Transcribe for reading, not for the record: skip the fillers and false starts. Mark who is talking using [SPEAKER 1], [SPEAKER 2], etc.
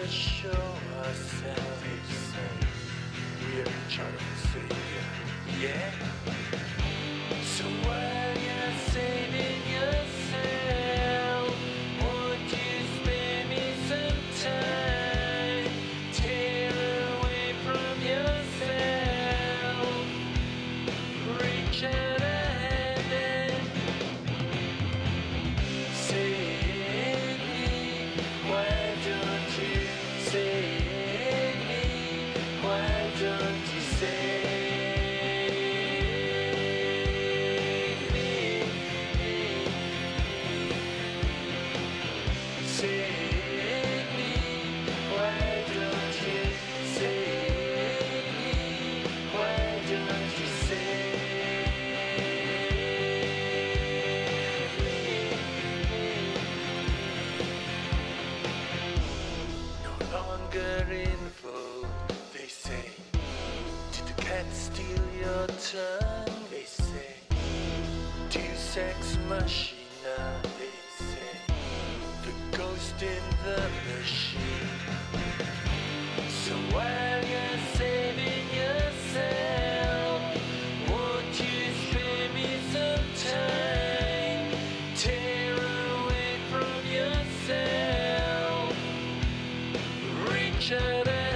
[SPEAKER 1] wanna show ourselves. We're trying to savior, yeah. So while you're saving yourself, won't you spare me some time? Tear away from yourself, reach out a hand and save me. Why don't you save me? Why don't you save me? Save me. Why don't you save me? Why don't you save me? No longer info, they say. Did the cat steal your tongue? They say. Do sex machina? They say. The ghost in the machine. So while you're saving yourself, won't you spare me some time? Tear away from yourself, reach out a